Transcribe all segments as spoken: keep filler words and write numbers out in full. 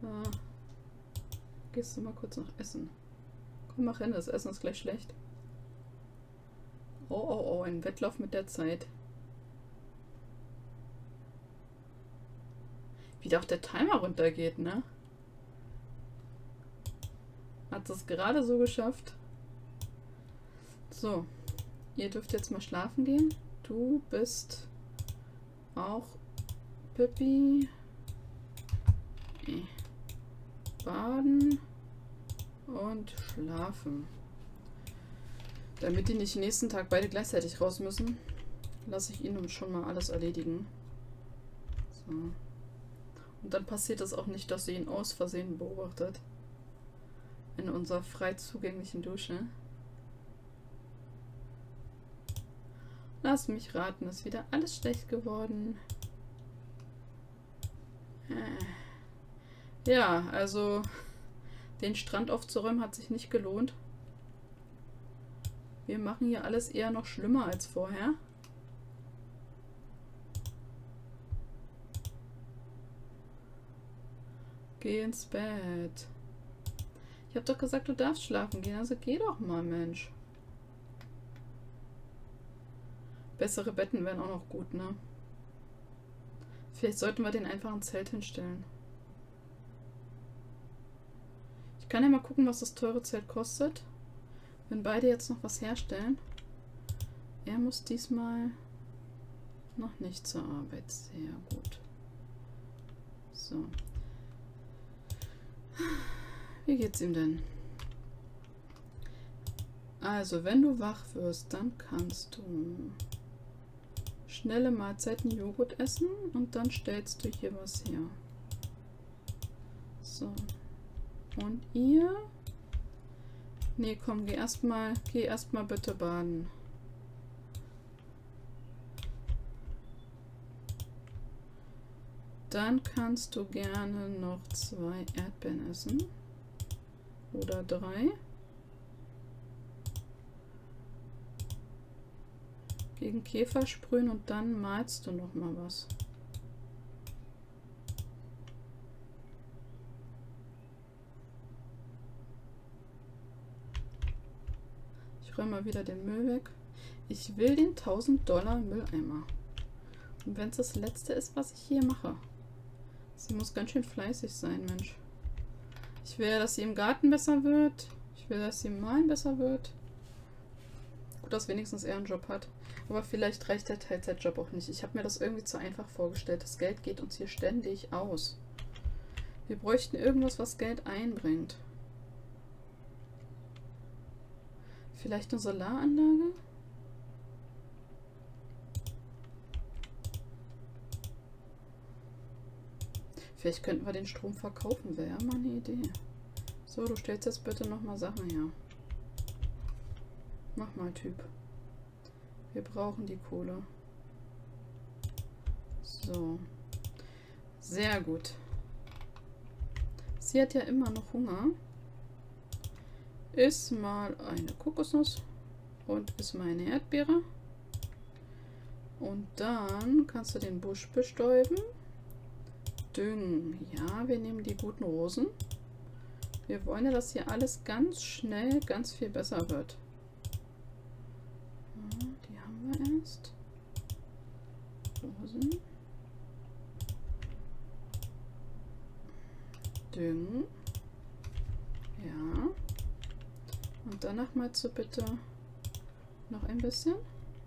Ah. Gehst du mal kurz noch essen? Komm, mach hin, das Essen ist gleich schlecht. Oh, oh, oh, ein Wettlauf mit der Zeit. Wie da auch der Timer runtergeht, ne? Hat es gerade so geschafft. So, ihr dürft jetzt mal schlafen gehen. Du bist auch Pippi. Baden und schlafen. Damit die nicht nächsten Tag beide gleichzeitig raus müssen, lasse ich ihnen schon mal alles erledigen. So. Und dann passiert es auch nicht, dass sie ihn aus Versehen beobachtet. In unserer frei zugänglichen Dusche. Lass mich raten, ist wieder alles schlecht geworden. Ja, also den Strand aufzuräumen hat sich nicht gelohnt. Wir machen hier alles eher noch schlimmer als vorher. Geh ins Bett. Ich hab doch gesagt, du darfst schlafen gehen, also geh doch mal, Mensch. Bessere Betten wären auch noch gut, ne? Vielleicht sollten wir den einfach ein Zelt hinstellen. Ich kann ja mal gucken, was das teure Zelt kostet. Wenn beide jetzt noch was herstellen. Er muss diesmal noch nicht zur Arbeit. Sehr gut. So. Wie geht's ihm denn? Also, wenn du wach wirst, dann kannst du schnelle Mahlzeiten Joghurt essen und dann stellst du hier was her. So. Und ihr? Nee, komm, geh erstmal, geh erstmal bitte baden. Dann kannst du gerne noch zwei Erdbeeren essen. Oder drei. Gegen Käfer sprühen und dann malst du noch mal was. Ich räume mal wieder den Müll weg. Ich will den tausend Dollar Mülleimer. Und wenn es das letzte ist, was ich hier mache. Sie muss ganz schön fleißig sein, Mensch. Ich will, dass sie im Garten besser wird. Ich will, dass sie im Malen besser wird. Gut, dass wenigstens er einen Job hat. Aber vielleicht reicht der Teilzeitjob auch nicht. Ich habe mir das irgendwie zu einfach vorgestellt. Das Geld geht uns hier ständig aus. Wir bräuchten irgendwas, was Geld einbringt. Vielleicht eine Solaranlage? Vielleicht könnten wir den Strom verkaufen. Wäre ja mal eine Idee. So, du stellst jetzt bitte nochmal Sachen her. Mach mal, Typ. Wir brauchen die Kohle. So. Sehr gut. Sie hat ja immer noch Hunger. Iss mal eine Kokosnuss und iss mal eine Erdbeere. Und dann kannst du den Busch bestäuben. Düngen. Ja, wir nehmen die guten Rosen. Wir wollen ja, dass hier alles ganz schnell ganz viel besser wird. Ja, die haben wir erst. Rosen. Düngen. Ja. Und danach mal zu bitte noch ein bisschen.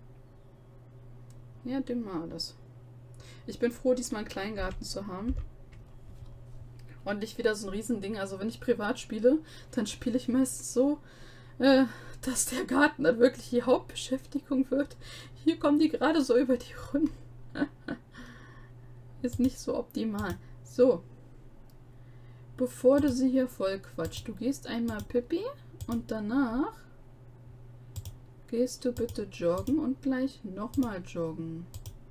Ja, düngen wir alles. Ich bin froh, diesmal einen Kleingarten zu haben. Und nicht wieder so ein Riesending. Also wenn ich privat spiele, dann spiele ich meistens so, äh, dass der Garten dann wirklich die Hauptbeschäftigung wird. Hier kommen die gerade so über die Runden. Ist nicht so optimal. So. Bevor du sie hier voll quatscht, du gehst einmal Pippi und danach gehst du bitte joggen und gleich nochmal joggen.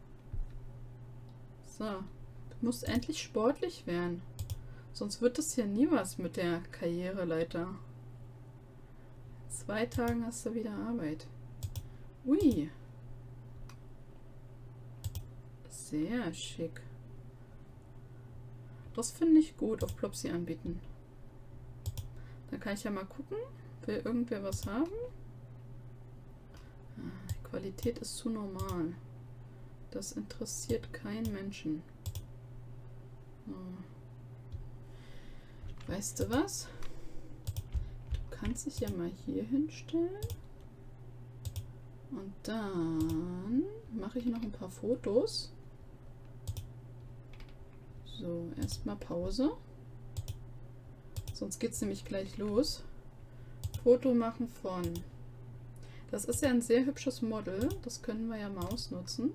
So. Du musst endlich sportlich werden. Sonst wird es hier nie was mit der Karriereleiter. In zwei Tagen hast du wieder Arbeit. Ui. Sehr schick. Das finde ich gut, auf Plopsi anbieten. Da kann ich ja mal gucken, will irgendwer was haben? Die Qualität ist zu normal. Das interessiert keinen Menschen. So. Weißt du was? Du kannst dich ja mal hier hinstellen. Und dann mache ich noch ein paar Fotos. So, erstmal Pause. Sonst geht es nämlich gleich los. Foto machen von. Das ist ja ein sehr hübsches Model. Das können wir ja mal ausnutzen.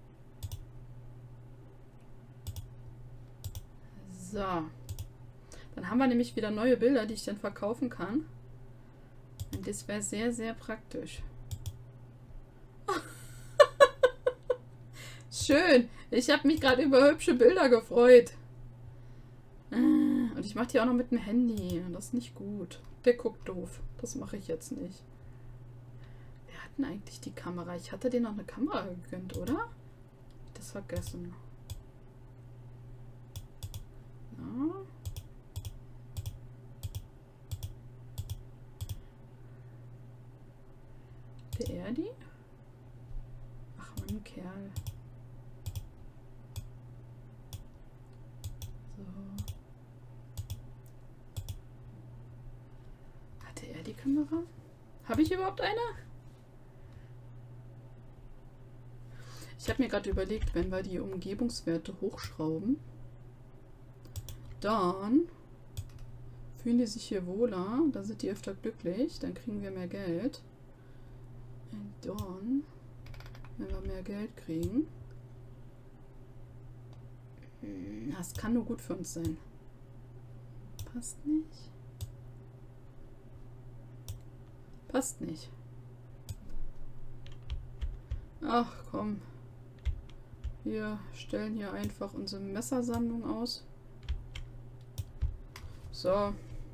So. Dann haben wir nämlich wieder neue Bilder, die ich dann verkaufen kann. Und das wäre sehr, sehr praktisch. Schön. Ich habe mich gerade über hübsche Bilder gefreut. Und ich mache die auch noch mit dem Handy. Das ist nicht gut. Der guckt doof. Das mache ich jetzt nicht. Wir hatten eigentlich die Kamera. Ich hatte dir noch eine Kamera gegönnt, oder? Das vergessen. Ja. Der Erdi? Ach, mein Kerl. So. Hatte er die Kamera? Habe ich überhaupt eine? Ich habe mir gerade überlegt, wenn wir die Umgebungswerte hochschrauben, dann fühlen die sich hier wohler, dann sind die öfter glücklich, dann kriegen wir mehr Geld. Und dann, wenn wir mehr Geld kriegen, das kann nur gut für uns sein. Passt nicht. Passt nicht. Ach komm. Wir stellen hier einfach unsere Messersammlung aus. So.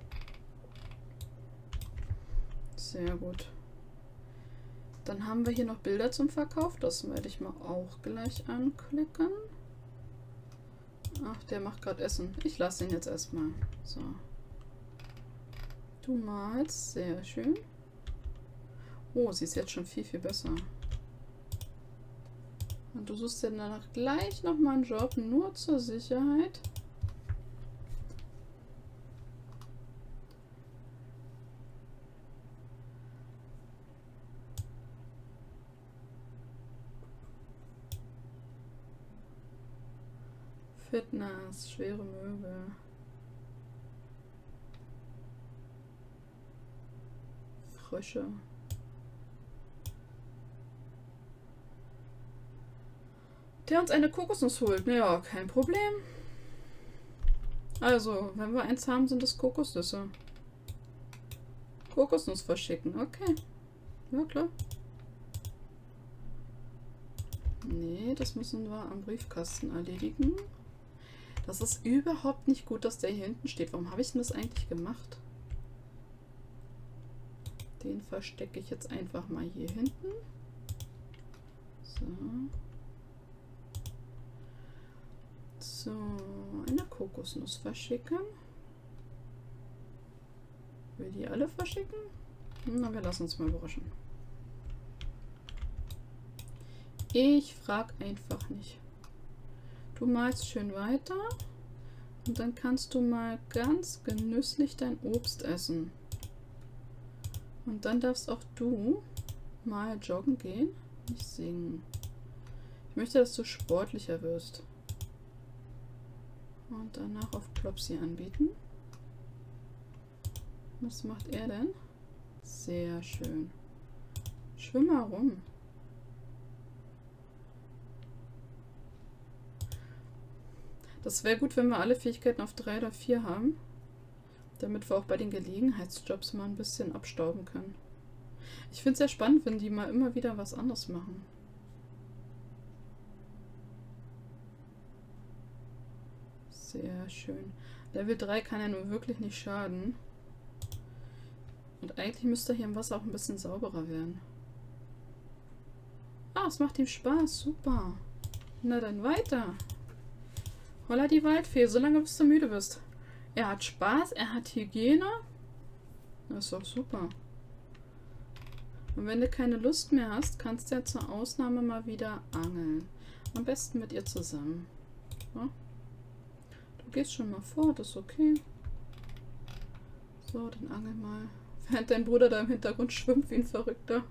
Sehr gut. Dann haben wir hier noch Bilder zum Verkauf. Das werde ich mal auch gleich anklicken. Ach, der macht gerade Essen. Ich lasse ihn jetzt erstmal. So. Du malst. Sehr schön. Oh, sie ist jetzt schon viel, viel besser. Und du suchst dir danach gleich nochmal einen Job, nur zur Sicherheit. Fitness, schwere Möbel. Frösche. Der uns eine Kokosnuss holt. Naja, kein Problem. Also, wenn wir eins haben, sind das Kokosnüsse. Kokosnuss verschicken. Okay. Ja, klar. Nee, das müssen wir am Briefkasten erledigen. Das ist überhaupt nicht gut, dass der hier hinten steht. Warum habe ich denn das eigentlich gemacht? Den verstecke ich jetzt einfach mal hier hinten. So. So, eine Kokosnuss verschicken. Will die alle verschicken? Na, wir lassen uns mal überraschen. Ich frage einfach nicht. Du malst schön weiter und dann kannst du mal ganz genüsslich dein Obst essen. Und dann darfst auch du mal joggen gehen, nicht singen. Ich möchte, dass du sportlicher wirst. Und danach auf Plopsi anbieten. Was macht er denn? Sehr schön. Schwimm mal rum. Das wäre gut, wenn wir alle Fähigkeiten auf drei oder vier haben. Damit wir auch bei den Gelegenheitsjobs mal ein bisschen abstauben können. Ich finde es sehr spannend, wenn die mal immer wieder was anderes machen. Sehr schön. Level drei kann ja nur wirklich nicht schaden. Und eigentlich müsste hier im Wasser auch ein bisschen sauberer werden. Ah, es macht ihm Spaß. Super. Na dann weiter. Holla die Waldfee, solange bis du müde bist. Er hat Spaß, er hat Hygiene. Das ist doch super. Und wenn du keine Lust mehr hast, kannst du ja zur Ausnahme mal wieder angeln. Am besten mit ihr zusammen. Ja? Du gehst schon mal vor, das ist okay. So, dann angel mal. Während dein Bruder da im Hintergrund schwimmt wie ein Verrückter.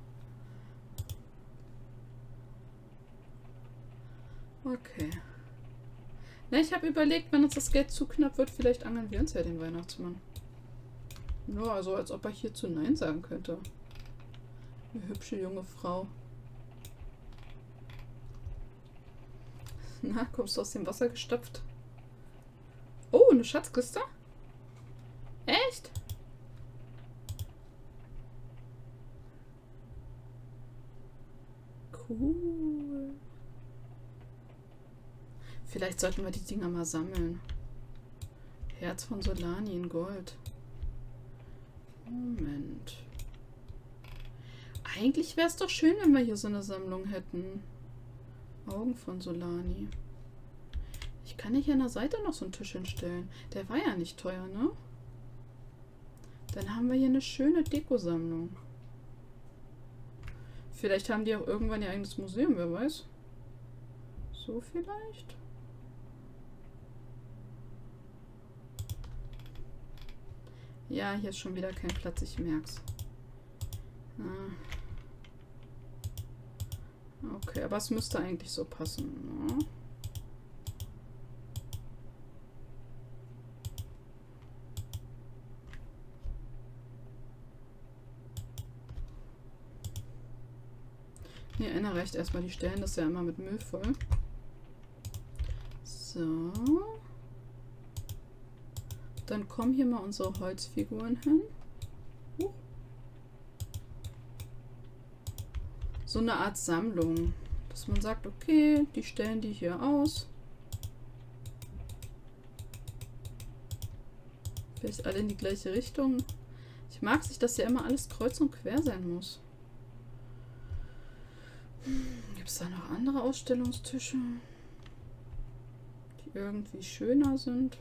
Okay. Na, ich habe überlegt, wenn uns das Geld zu knapp wird, vielleicht angeln wir uns ja den Weihnachtsmann. Nur, also als ob er hierzu Nein sagen könnte. Eine hübsche junge Frau. Na, kommst du aus dem Wasser gestopft? Oh, eine Schatzkiste? Echt? Cool. Vielleicht sollten wir die Dinger mal sammeln. Herz von Solani in Gold. Moment. Eigentlich wäre es doch schön, wenn wir hier so eine Sammlung hätten. Augen von Solani. Ich kann hier an der Seite noch so einen Tisch hinstellen. Der war ja nicht teuer, ne? Dann haben wir hier eine schöne Dekosammlung. Vielleicht haben die auch irgendwann ihr eigenes Museum, wer weiß. So vielleicht? Ja, hier ist schon wieder kein Platz, ich merk's. Ah. Okay, aber es müsste eigentlich so passen, ne? Nee, einer reicht erstmal. Die stellen das ja immer mit Müll voll. So. Dann kommen hier mal unsere Holzfiguren hin. Uh. So eine Art Sammlung. Dass man sagt, okay, die stellen die hier aus. Vielleicht alle in die gleiche Richtung. Ich mag sich, dass ja immer alles kreuz und quer sein muss. Gibt es da noch andere Ausstellungstische, die irgendwie schöner sind?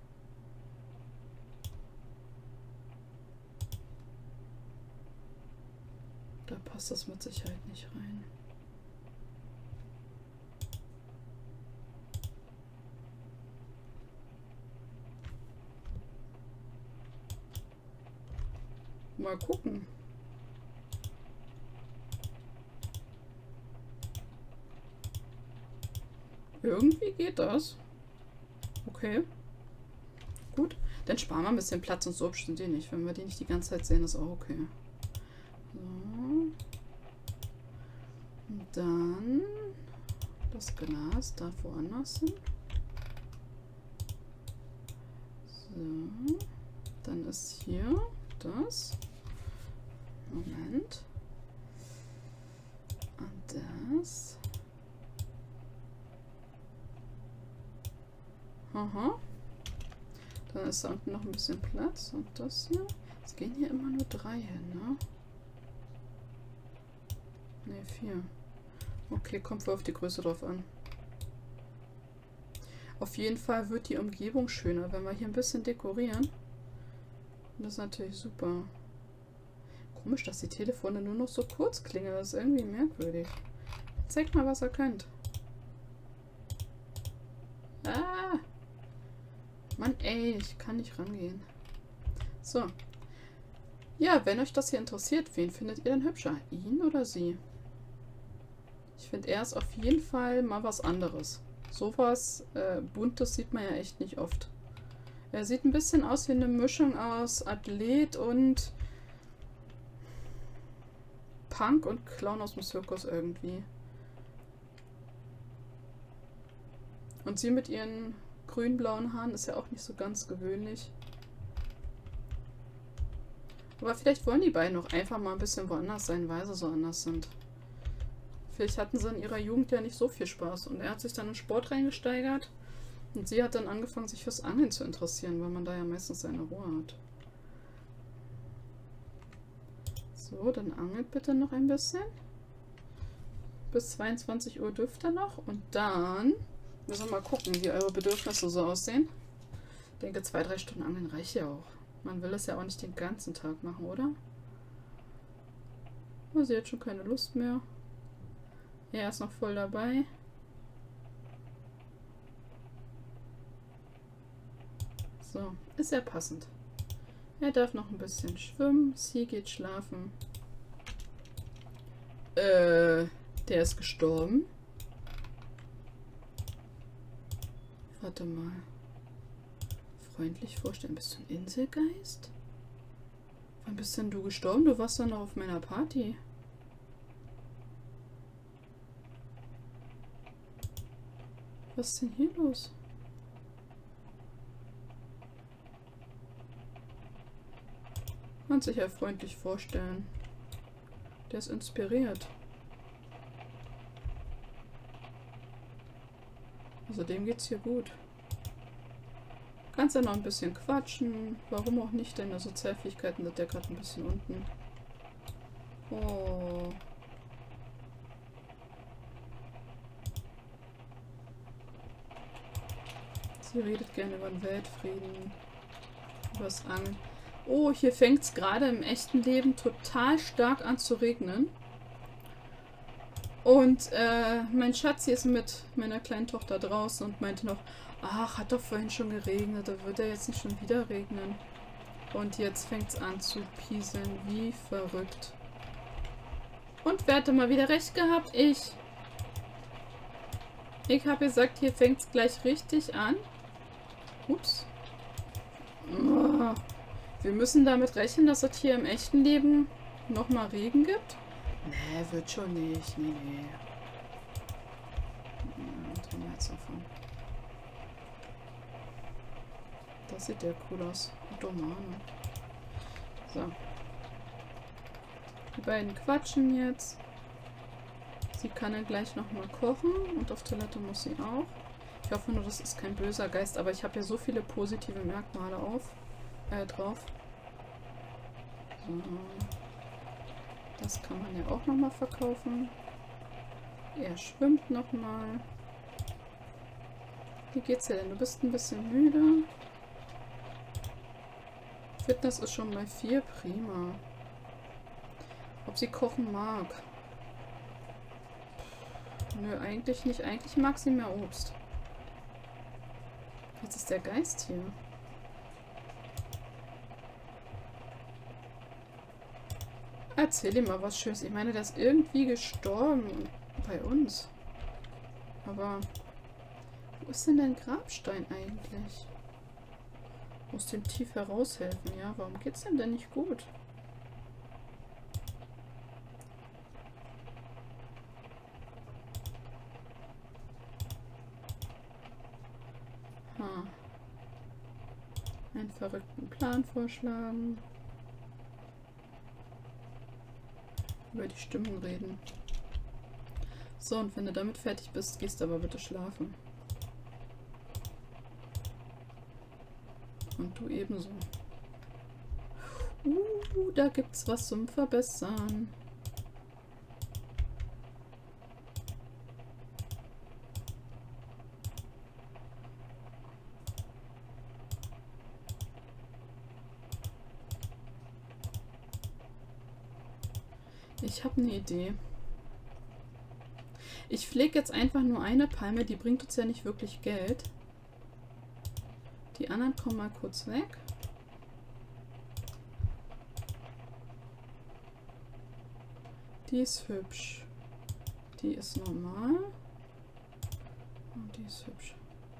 Da passt das mit Sicherheit nicht rein. Mal gucken. Irgendwie geht das. Okay. Gut. Dann sparen wir ein bisschen Platz und so hübsch sind die nicht. Wenn wir die nicht die ganze Zeit sehen, ist auch okay. So. Und dann das Glas darf woanders hin. So. Dann ist hier das. Moment. Und das. Aha. Dann ist da unten noch ein bisschen Platz. Und das hier. Es gehen hier immer nur drei hin, ne? Ne, vier. Okay, kommt wohl auf die Größe drauf an. Auf jeden Fall wird die Umgebung schöner, wenn wir hier ein bisschen dekorieren. Das ist natürlich super. Komisch, dass die Telefone nur noch so kurz klingeln. Das ist irgendwie merkwürdig. Zeigt mal, was ihr könnt. Ah! Mann, ey, ich kann nicht rangehen. So. Ja, wenn euch das hier interessiert, wen findet ihr denn hübscher? Ihn oder sie? Ich finde, er ist auf jeden Fall mal was anderes. Sowas äh, Buntes sieht man ja echt nicht oft. Er sieht ein bisschen aus wie eine Mischung aus Athlet und Punk und Clown aus dem Zirkus irgendwie. Und sie mit ihren grün-blauen Haaren ist ja auch nicht so ganz gewöhnlich. Aber vielleicht wollen die beiden auch einfach mal ein bisschen woanders sein, weil sie so anders sind. Vielleicht hatten sie in ihrer Jugend ja nicht so viel Spaß. Und er hat sich dann in Sport reingesteigert. Und sie hat dann angefangen, sich fürs Angeln zu interessieren, weil man da ja meistens seine Ruhe hat. So, dann angelt bitte noch ein bisschen. Bis zweiundzwanzig Uhr dürft ihr noch. Und dann Müssen wir mal gucken, wie eure Bedürfnisse so aussehen. Ich denke, zwei, drei Stunden Angeln reicht ja auch. Man will es ja auch nicht den ganzen Tag machen, oder? Oh, sie hat schon keine Lust mehr. Er ist noch voll dabei. So, ist ja passend. Er darf noch ein bisschen schwimmen. Sie geht schlafen. Äh, der ist gestorben. Warte mal. Freundlich vorstellen. Bist du ein Inselgeist? Wann bist denn du gestorben? Du warst doch noch auf meiner Party. Was ist denn hier los? Man sich ja freundlich vorstellen. Der ist inspiriert. Also dem geht's hier gut. Kannst ja noch ein bisschen quatschen. Warum auch nicht? Deine Sozialfähigkeiten sind ja gerade ein bisschen unten. Oh. Sie redet gerne über den Weltfrieden. Über das Angeln. Oh, hier fängt es gerade im echten Leben total stark an zu regnen. Und äh, mein Schatzi ist mit meiner kleinen Tochter draußen und meinte noch, ach, hat doch vorhin schon geregnet, da wird er jetzt nicht schon wieder regnen. Und jetzt fängt es an zu pieseln, wie verrückt. Und wer hatte mal wieder recht gehabt? Ich. Ich habe gesagt, hier fängt es gleich richtig an. Ups. Oh. Wir müssen damit rechnen, dass es hier im echten Leben nochmal Regen gibt. Nee, wird schon nicht. Nee, nee. Ja, was haben wir jetzt davon? Das sieht ja cool aus. Domane. So. Die beiden quatschen jetzt. Sie kann dann gleich nochmal kochen und auf Toilette muss sie auch. Ich hoffe nur, das ist kein böser Geist, aber ich habe ja so viele positive Merkmale auf, äh, drauf. So. Das kann man ja auch nochmal verkaufen. Er schwimmt nochmal. Wie geht's dir denn? Du bist ein bisschen müde. Fitness ist schon bei vier. Prima. Ob sie kochen mag? Nö, eigentlich nicht. Eigentlich mag sie mehr Obst. Jetzt ist der Geist hier. Erzähl ihm mal was Schönes. Ich meine, der ist irgendwie gestorben bei uns. Aber wo ist denn dein Grabstein eigentlich? Muss dem tief heraushelfen, ja? Warum geht's dem denn nicht gut? Ha. Einen verrückten Plan vorschlagen. Über die Stimmen reden. So, und wenn du damit fertig bist, gehst du aber bitte schlafen. Und du ebenso. Uh, da gibt's was zum Verbessern. Ich habe eine Idee. Ich pflege jetzt einfach nur eine Palme, die bringt uns ja nicht wirklich Geld. Die anderen kommen mal kurz weg. Die ist hübsch. Die ist normal. Und die ist hübsch.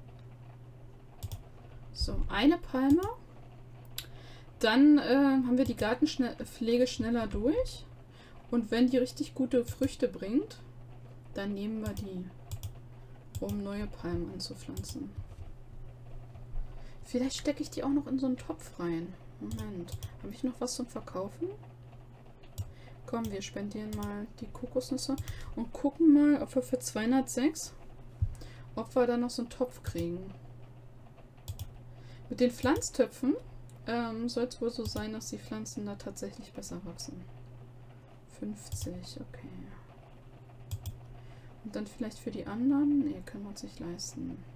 So, eine Palme. Dann äh, haben wir die Gartenpflege schneller durch. Und wenn die richtig gute Früchte bringt, dann nehmen wir die, um neue Palmen anzupflanzen. Vielleicht stecke ich die auch noch in so einen Topf rein. Moment, habe ich noch was zum Verkaufen? Komm, wir spendieren mal die Kokosnüsse und gucken mal, ob wir für zweihundertsechs, ob wir da noch so einen Topf kriegen. Mit den Pflanztöpfen ähm, soll es wohl so sein, dass die Pflanzen da tatsächlich besser wachsen. fünfzig, okay. Und dann vielleicht für die anderen? Nee, können wir uns nicht leisten.